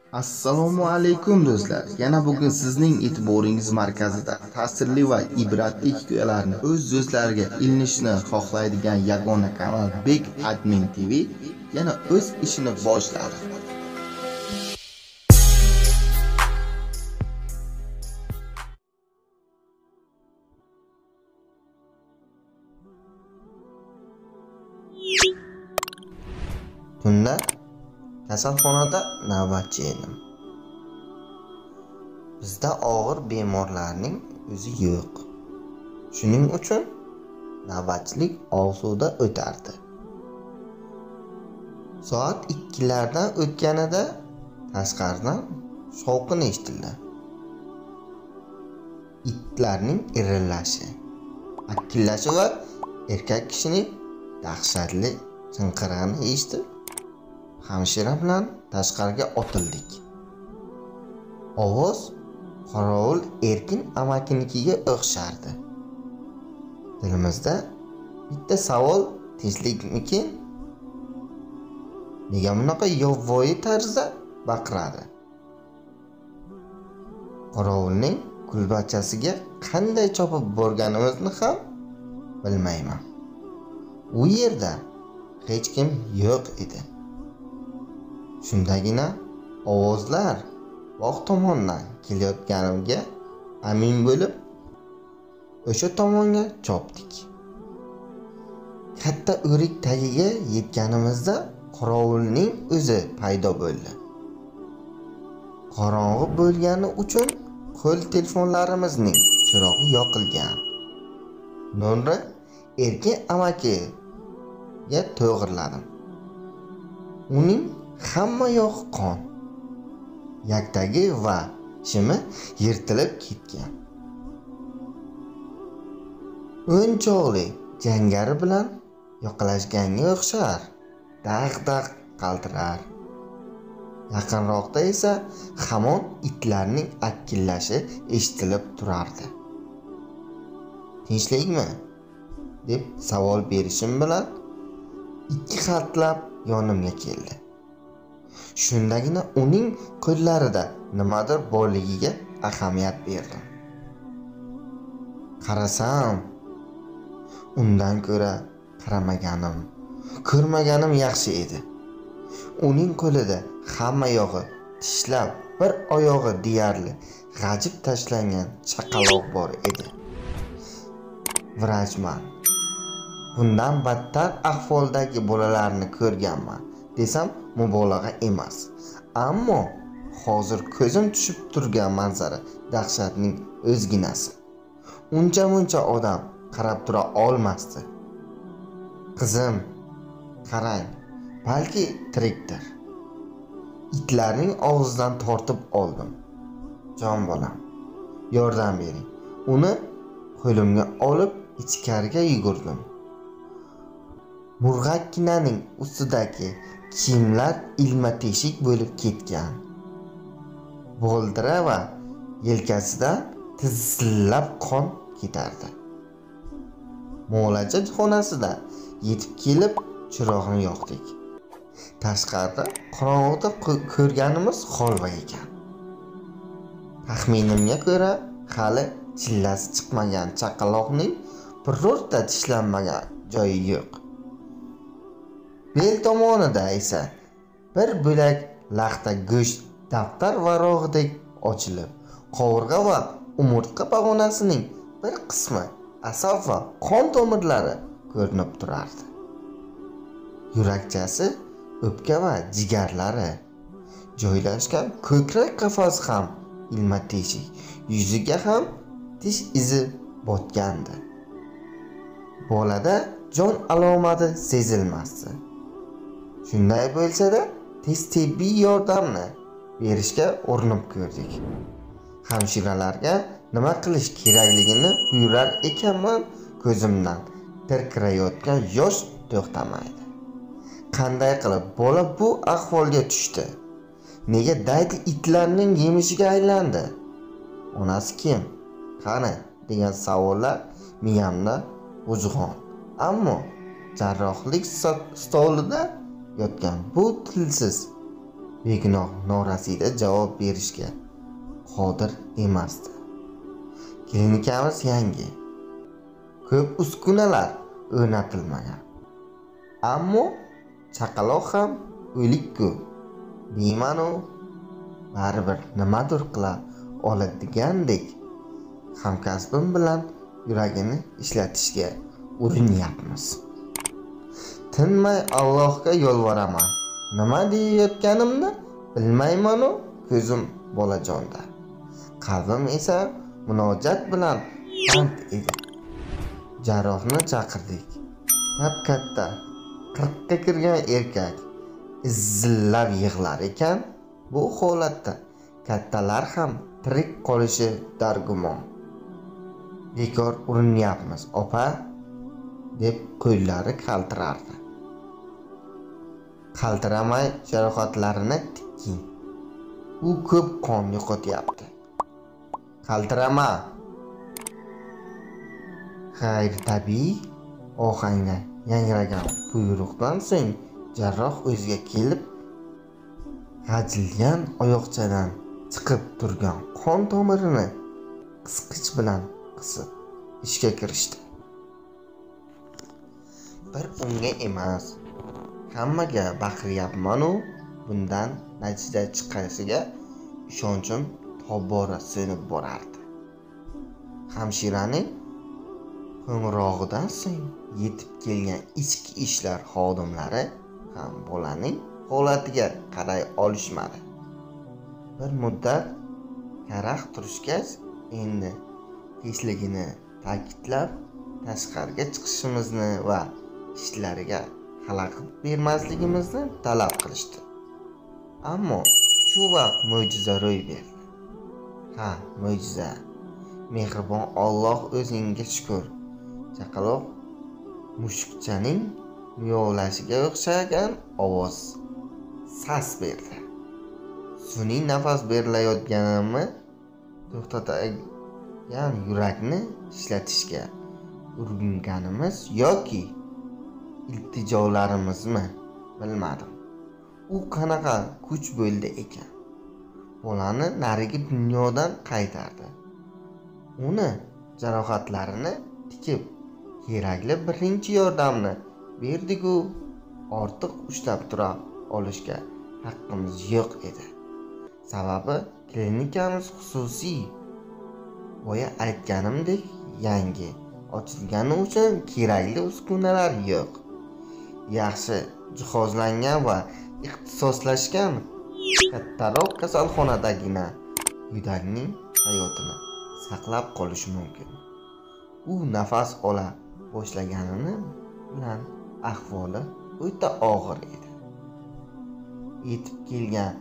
Assalomu alaykum do'stlar. Yana bugun sizning e'tiboringiz markazida ta'sirli va ibratli hikoyalarni o'z do'stlariga ilinishni xohlaydigan yagona kanal Big Admin TV yana o'z ishini boshladi. Tunda kasalxonada navbatchi edim. Bizda og'ir bemorlarning o'zi yo'q. Shuning uchun navbatchilik Osuda o'tardi. Soat 2lardan o'tganida tashqaridan shovqin eshitildi. Itlarning irillashi, akillashi va erkak kishining dahshatli chinqirig'ini eshitib hamshira bilan tashqariga otildik. Ovoz qorovul Erkin amakinikiga o'xshardi. Dilimizda bitta savol tinchlikmikin? Nega bunaqa yovvoyi tarzda baqiradi? Qorovulning kulbachasiga qanday chopib borganimizni ham bilmayman. U yerda hech kim yo'q edi. Shundagina ovozlar bog' tomondan kelayotganimga amin bo'lib, o'sha tomonga chopdik. Katta o'rik tagiga yetganimizda qorovulning o'zi paydo bo'ldi. Qorong'i bo'lgani uchun qo'l telefonlarimizning chirog'i yoqilgan. Nonra Erkin amakiga to'g'irladim. Uning hamma yog'i qon, yaktagi va shimi yirtilib ketgan. O'nchoqli jangari bilan yoqalashganga o'xshar, dag'dagʼ qaltirar. Yaqinroqda esa hamon itlarning akillashi eshitilib turardi. Tinchlikmi? deb savol berishim bilan ikki qatlab yonimga keldi. Shundagina uning qo'llarida nimadir borligiga ahamiyat berdim. Qarasam, undan ko'ra qaramaganim, ko'rmaganim yaxshi edi. Uning qo'lida hamma yog'i tishlab, bir oyog'i deyarli g'ajib tashlangan chaqaloq bor edi. Vrachman. Bundan battar ahvoldagi bolalarni ko'rganman desam mubolag'a emas. Ammo hozir ko'zim tushib turgan manzara dahshatning o'zginasi. Uncha-muncha odam qarab tura olmasdi. Qizim, qarang, balki tirikdir. Itlarning og'zidan tortib oldim. Jon bolam, yordam bering. Uni qo'limga olib ichkariga yugurdim. Murg'akkinaning ustidagi kiyimlar ilma-teshik bo'lib ketgan. Bo'ldira va yelkasidan tizillab qon ketardi. Muolaja xonasida yetib kelib chiroqni yoqdik. Tashqarida qorong'uda ko'rganimiz holva ekan. Taxminimga ko'ra, hali chillasi chiqmagan chaqaloqning birorta tishlanmagan joyi yo'q. Bel tomonida esa bir bo'lak laxta go'sht daftar varog'idek ochilib, qovurg'a va umurtqa pog'onasining bir qismi, asab va qon tomirlari ko'rinib turardi. Yurakchasi, o'pka va jigarlari joylashgan ko'krak qafasi ham ilma-teshik, yuziga ham tish izi botgandi. Bolada jon alomati sezilmasdi. Shunday bo'lsa-da, tez tibbiy yordamni berishga urinib ko'rdik. Hamshiralarga nima qilish kerakligini buyurar ekanman, ko'zimdan tirqirayotgan yosh to'xtamaydi. Qanday qilib bola bu ahvolga tushdi? Nega daydi itlarning yemishiga aylandi? Onasi kim? Qani degan savollar miyamda g'ujg'on. Ammo jarrohlik stolida yotgan bu tilsiz begunoh norasida javob berishga qodir emasdi. Klinikamiz yangi, ko'p uskunalar o'rnatilmagan. Ammo chaqaloq ham o'lik-ku deyman-u, baribir nimadir qila oladigandek hamkasbim bilan yuragini ishlatishga urinyapmiz. Tinmay Allohga yolvoraman. Nima deyayotganimni bilmayman-u, ko'zim bolajonda. Qalbim esa munojat bilan band edi. Jarrohni chaqirdik. Katta 40 ga kirgan erkak izillab yig'lar ekan, bu holatda kattalar ham tirik qolishi dargumon. Bekor urinyapmiz, opa, deb qo'llari qaltirardi. Qaltiramay jarohatlarini tikking. U ko'p qon yo'qotyapti. Qaltirama. G'ayritabiiy ohangda yangragan buyruqdan so'ng jarroh o'ziga kelib, g'ajilgan oyoqchadan chiqib turgan qon tomirini qisqich bilan qisib ishga kirishdi. Bir unga emas, hammaga baqiryapman-u, bundan natija chiqishiga ishonchim tobora so'nib borardi. Hamshiraning qo'ng'irog'idan so'ng yetib kelgan ichki ishlar xodimlari ham bolaning holatiga qaray olishmadi. Bir muddat karaxt turishgach, endi tinchligini ta'kidlab, tashqariga chiqishimizni va ishlariga xalaqit bermasligimizni talab qilishdi. Ammo shu vaqt mo'jiza ro'y berdi. Ha, mo'jiza. Mehribon Alloh o'zingga shukr. Chaqaloq mushukchaning miyovlashiga o'xshagan ovoz sas berdi. Sun'iy nafas berilayotganimi, to'xtatagan yurakni ishlatishga uringanimiz yoki iltijolarimizmi, bilmadim. U qanaqa kuch bo'ldi ekan. Bolani narigi dunyodan qaytardi. Uni jarohatlarini tikib, kerakli birinchi yordamni berdi-ku, ortiq ushlab tura olishga haqqimiz yo'q edi. Sababi klinikamiz xususiy, boya aytganimdek, yangi ochilgani uchun kerakli uskunalar yo'q. Yaxshi jihozlangan va ixtisoslashgan kattaroq kasalxonadagina go'dakning hayotini saqlab qolish mumkin. U nafas ola boshlaganini bilan ahvoli o'ta og'ir edi. Yetib kelgan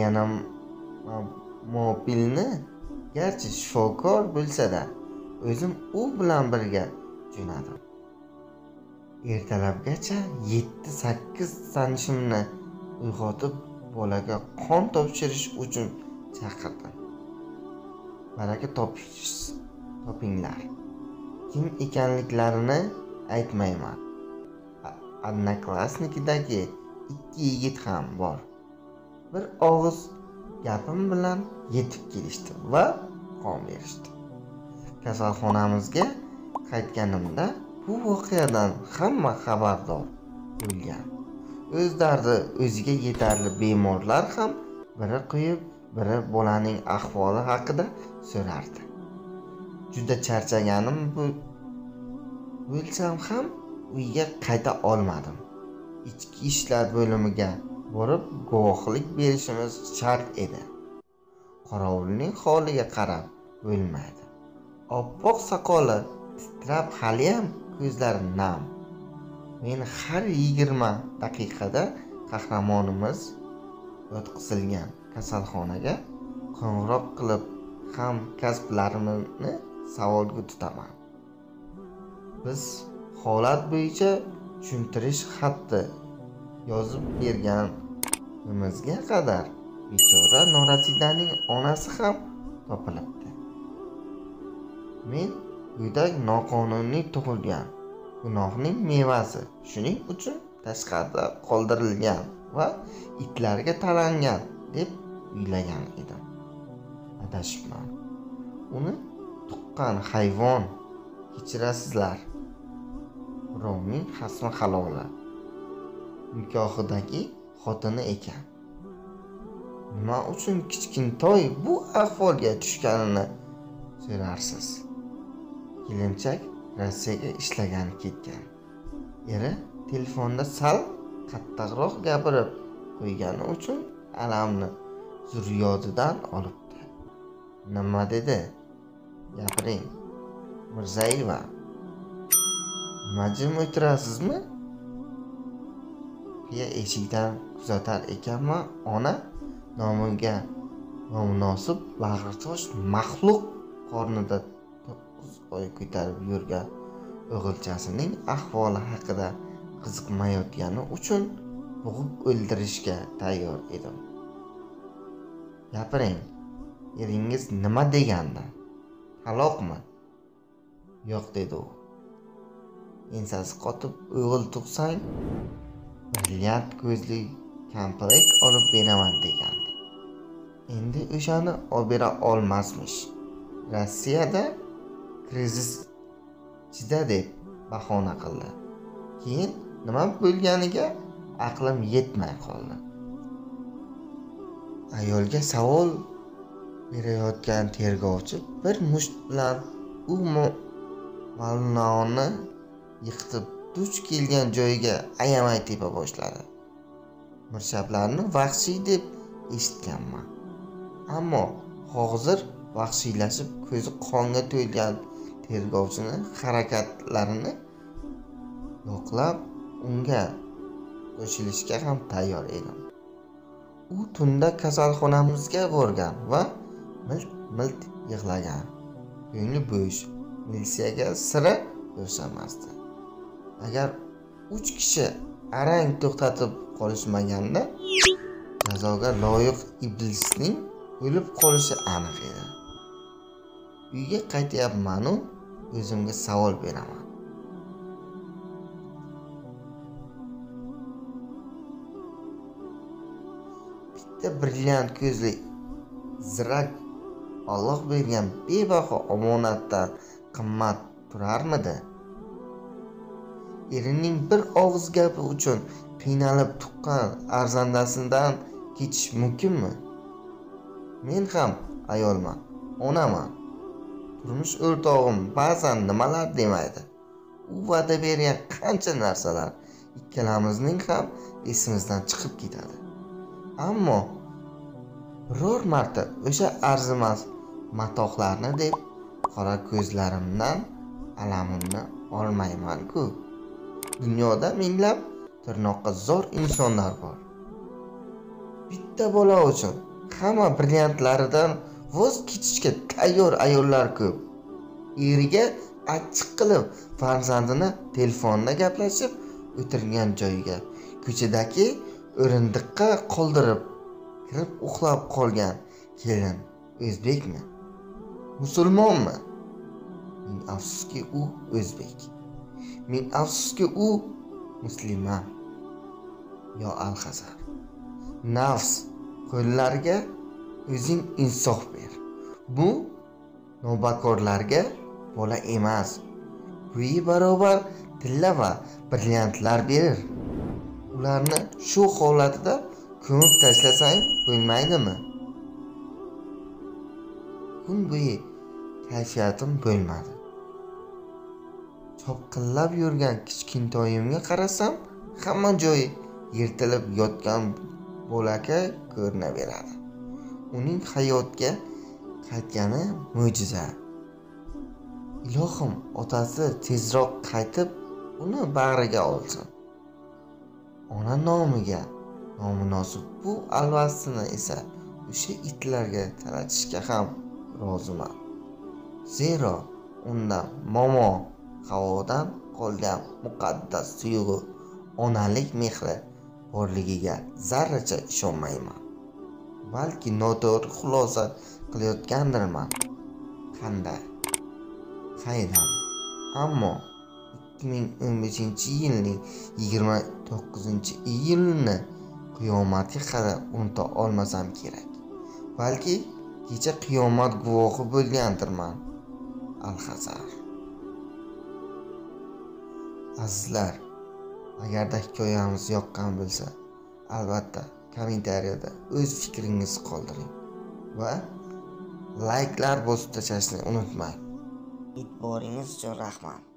reanimobilni garchi shifokor bo'lsa-da, o'zim u bilan birga jo'nadim. Ertalabgacha 7-8 tanishimni uyg'otib, bolaga qon topshirish uchun chaqirdim. Baraka topinglar. Kim ekanliklarini aytmayman. Odnoklassnikidagi 2 yigit ham bor. Bir og'iz gapim bilan yetib kelishdi va qon berishdi. Kasalxonamizga qaytganimda bu voqeadan hamma xabardor bo'lgan. O'z dardi o'ziga yetarli bemorlar ham biri qo'yib, biri bolaning ahvoli haqida so'rardi. Juda charchaganim bo'lsam ham uyga qayta olmadim. Ichki ishlar bo'limiga borib guvohlik berishimiz shart edi. Qorovulning holiga qarab bo'lmaydi. Oppoq soqoli titrab, haliyam ko'zlari nam. Men har 20 daqiqada qahramonimiz yotqizilgan kasalxonaga qo'ng'iroq qilib, ham kasblarimni savolga tutaman. Biz holat bo'yicha tushuntirish xati yozib berganimizga qadar bechora Norasidaning onasi ham topilibdi. Men go'dak noqonuniy tug'ilgan, gunohning mevasi, shuning uchun tashqarida qoldirilgan va itlarga talangan deb o'ylagan edim. Adashibman. Uni tuqqan hayvon, kechirasizlar. Birovning xasmi halola. Nikohidagi xotini ekan. Nima uchun kichkintoy bu ahvolga tushganini so'rarsiz. Kelinchak Rossiyaga ishlagani ketgan. Eri telefonda sal qattiqroq gapirib qo'ygani uchun alamni zurriyodidan olibdi. Nima dedi? Gapiring, Mirzayeva. Nima jim o'tirasizmi? Qiya eshikdan kuzatar ekanman, ona nomiga nomunosib bag'ritosh maxluq qornida 9 oy ko'tarib yurgan o'g'ilchasining ahvoli haqida qiziqmayotgani uchun bo'g'ib o'ldirishga tayyor edim. Gapiring, eringiz nima degandi? Taloqmi? Yo'q, dedi u. Ensasi qotib o'g'il tug'sang, brilliant ko'zli komplekt olib beraman degandi. Endi o'shani olib bera olmasmish. Rossiyada krizis ichida deb bahona qildi. Keyin nima bo'lganiga aqlim yetmay qoldi. Ayolga savol berayotgan tergovchi bir musht bilan u malnoni yiqitib duch kelgan joyiga ayamay tepa boshladi. Mirshablarni vahshiy deb eshitganman. Ammo hozir vahshiylashib ko'zi qonga to'lgan tergovchini harakatlarini yo'qlab unga qo'shilishga ham tayyor edim. U tunda kasalxonamizga borgan va milt yig'lagan. Ko'ngli bo'sh, militsiyaga sira ko'rsamasdi. Agar 3 kishi arang to'xtatib qolishmaganda jazoga loyiq iblisning o'lib qolishi aniq edi. Uyga qaytyapman-u, o'zimga savol beraman. Bitta brilliant ko'zli zirak Alloh bergan bebaho omonatdan qimmat turarmidi? Erining bir og'iz gapi uchun qiynalib tuqqan arzandasidan ketish mumkinmi? Men ham ayolman, onaman. Turmush o'rtog'im ba'zan nimalar demaydi. U va'da bergan qancha narsalar ikkalamizning ham esimizdan chiqib ketadi. Ammo biror marta o'sha arzimas matohlarni deb qora ko'zlarimdan alamimni olmayman-ku. Dunyoda minglab tirnoqqa zor insonlar bor. Bitta bola uchun hamma brilliantlaridan voz kechishga tayyor ayollar ko'p. Eriga achchiq qilib farzandini telefonda gaplashib o'tirgan joyiga ko'chadagi o'rindiqqa qoldirib kirib uxlab qolgan kelin o'zbekmi? Musulmonmi? Ming afsuski u o'zbek. Ming afsuski u muslima. Yo alhazar. Nafs qo'llariga o'zing insof ber. Bu nobakorlarga bola emas, bo'yi barobar tilla va brilliantlar berir. Ularni shu holatida ko'mib tashlasang bo'lmaydimi? Kun bo'yi kayfiyatim bo'lmadi. Chopqillab yurgan kichkintoyimga qarasam, hamma joyi yirtilib yotgan bo'laka ko'rinaveradi. Uning hayotga qaytgani mo'jiza. Ilohim, otasi tezroq qaytib uni bag'riga olsin. Ona nomiga nomunosib bu alvastini esa o'sha itlarga taratishga ham roziman. Zero unda momo havodan qolgan muqaddas tuyg'u, onalik mehri borligiga zarracha ishonmayman. Balki noto'g'ri xulosa qilayotgandirman. Qanday? Qaydam. Ammo 2015-yilning 29-iyulini qiyomatga qadar unuta olmasam kerak. Balki kecha qiyomat guvohi bo'lgandirman. Al-Hazar. Azizlar, agarda hikoyamiz yoqqan bo'lsa, albatta kommentariyada o'z fikringizni qoldiring va layklar bosib tashlashni unutmang. E'tiboringiz uchun rahmat.